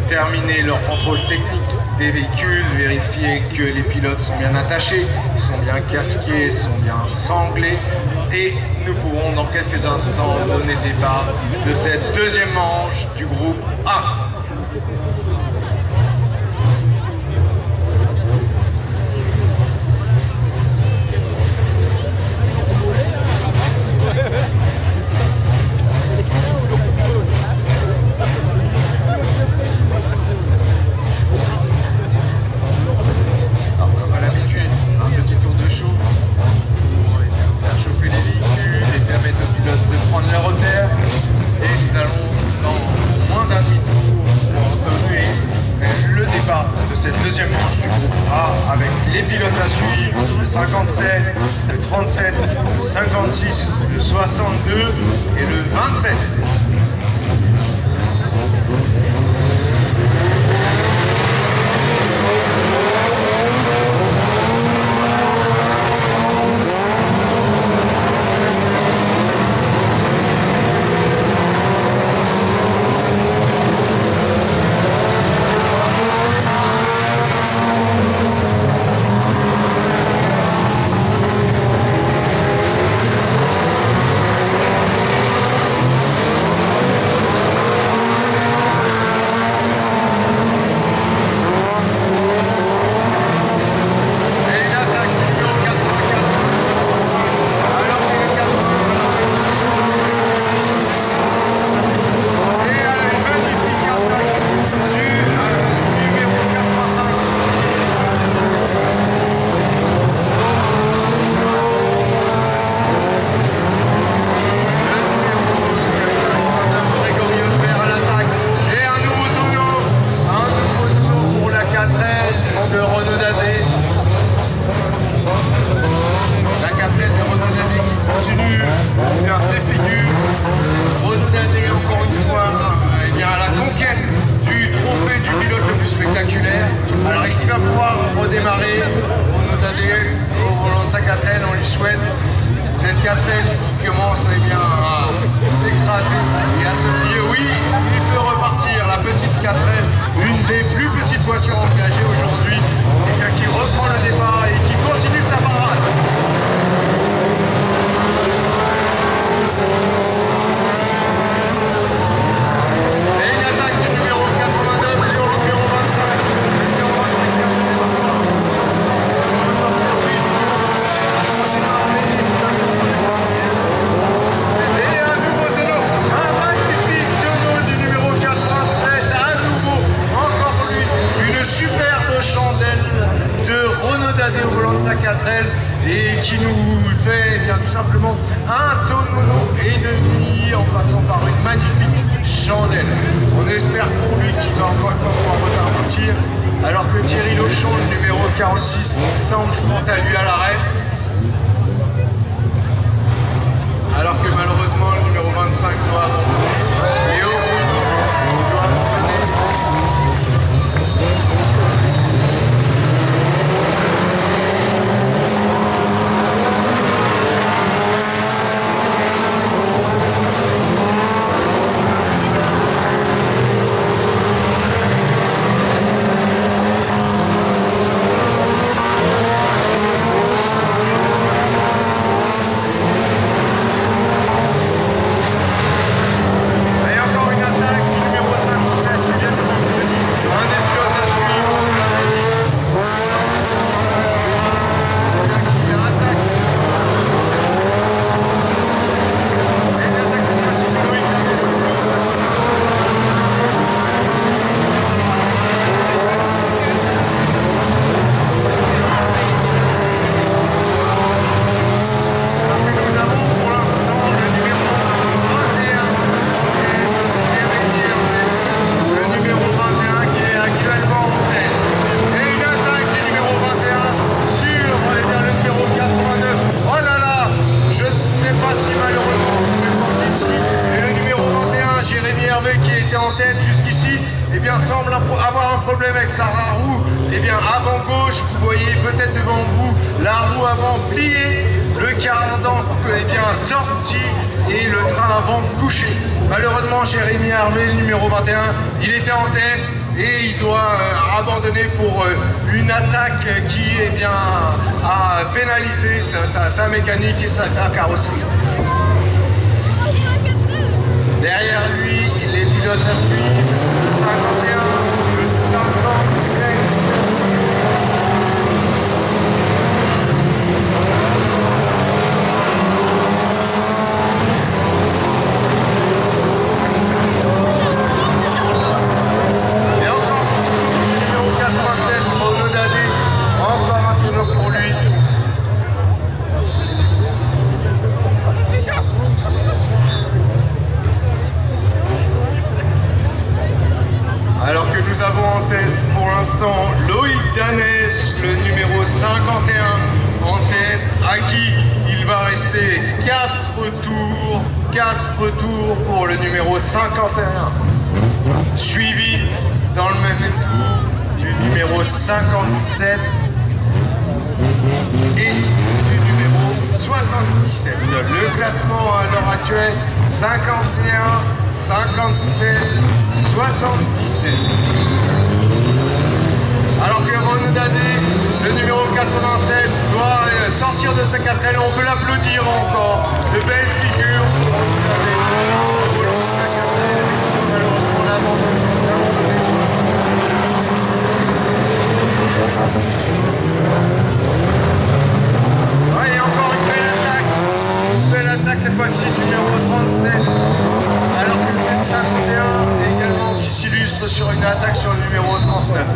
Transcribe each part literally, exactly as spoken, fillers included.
terminer leur contrôle technique des véhicules, vérifier que les pilotes sont bien attachés, sont bien casqués, sont bien sanglés. Et nous pourrons dans quelques instants donner le départ de cette deuxième manche du groupe A. Deuxième manche du groupe A avec les pilotes à suivre, le cinquante-sept, le trente-sept, le cinquante-six, le soixante-deux et le vingt-sept. Alors est-ce qu'il va pouvoir redémarrer Renaud Dadet au volant de sa quatraine? On lui souhaite cette quatraine qui commence eh bien, à s'écraser et à se plier. Oui, il peut repartir, la petite quatraine, une des plus petites voitures engagées aujourd'hui, et qui reprend le départ et qui continue sa parade. Au volant de sa quatraine et qui nous fait eh bien, tout simplement un tonneau et demi en passant par une magnifique chandelle. On espère pour lui qu'il va encore une fois pouvoir aboutir, alors que Thierry Lochon, le numéro quarante-six, semble quant à lui à l'arrêt. Alors que malheureusement le numéro vingt-cinq doit abandonner. Et au Bruno doit abandonner. Semble avoir un problème avec sa roue eh bien avant gauche. Vous voyez peut-être devant vous la roue avant pliée, le cardan eh bien sorti et le train avant couché. Malheureusement Jérémy Hervé, le numéro vingt et un, il était en tête, et il doit euh, abandonner pour euh, une attaque qui eh bien, a pénalisé sa, sa, sa mécanique et sa carrosserie. Derrière lui, les pilotes à suivre, le cinquante et un, le cinquante-sept. Et encore le numéro quatre-vingt-sept, Bruno Dadé, encore un tournoi pour lui. Alors que nous avons en tête pour l'instant Loïc Danès, le numéro cinquante et un en tête, à qui il va rester quatre tours, quatre tours pour le numéro cinquante et un, suivi dans le même tour du numéro cinquante-sept et du numéro soixante-dix-sept. Le classement à l'heure actuelle, cinquante et un, cinquante-sept, soixante-dix-sept. Alors que Bruno Dadé, le numéro quatre-vingt-sept, doit sortir de sa quatrième, on peut l'applaudir encore. De belles figures. Ouais, et encore une belle attaque. Une belle attaque cette fois-ci, numéro trente-sept. Alors que c'est le cinquante et un également qui s'illustre sur une attaque sur le numéro trente-neuf.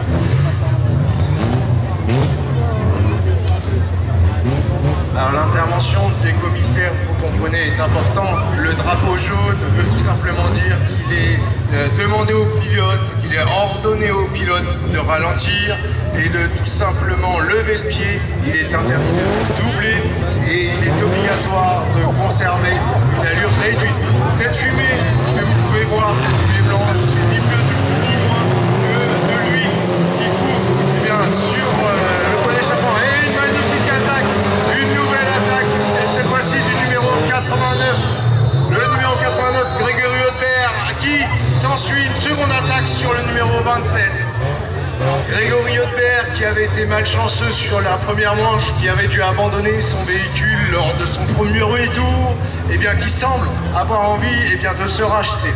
Alors l'intervention des commissaires, vous comprenez, est importante. Le drapeau jaune veut tout simplement dire qu'il est euh, demandé aux pilotes, qu'il est ordonné aux pilotes de ralentir et de tout simplement lever le pied. Il est interdit de doubler et il est obligatoire de conserver une allure réduite. Cette fumée que vous pouvez voir, cette fumée blanche, c'est ni plus ni moins que de l'huile qui coule eh bien, sur euh, le pot d'échappement. Et une magnifique attaque, une nouvelle attaque, et cette fois-ci du numéro quatre-vingt-neuf. Le numéro quatre-vingt-neuf, Grégory Audebert, à qui s'ensuit une seconde attaque sur le numéro vingt-sept. Grégory Audebert, qui avait été malchanceux sur la première manche, qui avait dû abandonner son véhicule lors de son premier tour, et bien qui semble avoir envie et bien, de se racheter.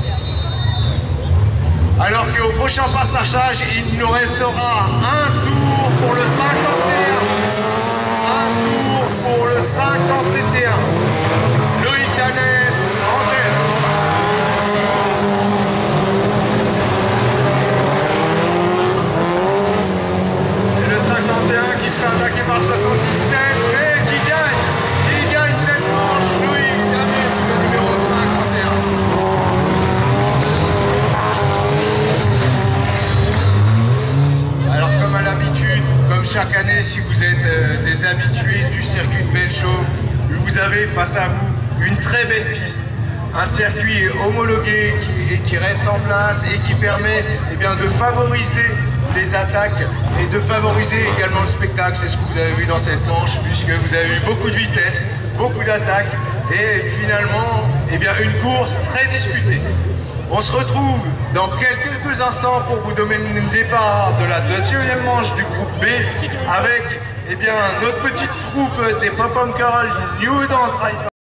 Alors qu'au prochain passage, il nous restera un tour pour le cinquante et un. Un tour pour le cinquante et un. Loïc Danès en tête. Et le cinquante et un qui sera attaqué par le soixante-dix-sept, mais qui gagne. Il gagne cette manche. Loïc Danès, le numéro cinquante et un. Alors comme à l'habitude, comme chaque année, si vous êtes euh, des habitués du circuit de Belchaume, vous avez face à vous une très belle piste. Un circuit homologué qui, et qui reste en place et qui permet eh bien, de favoriser les attaques et de favoriser également le spectacle. C'est ce que vous avez vu dans cette manche, puisque vous avez eu beaucoup de vitesse, beaucoup d'attaques et finalement eh bien, une course très disputée. On se retrouve dans quelques instants pour vous donner le départ de la deuxième manche du groupe B avec eh bien, notre petite troupe des Pop-Punk Girls New Dance Drive.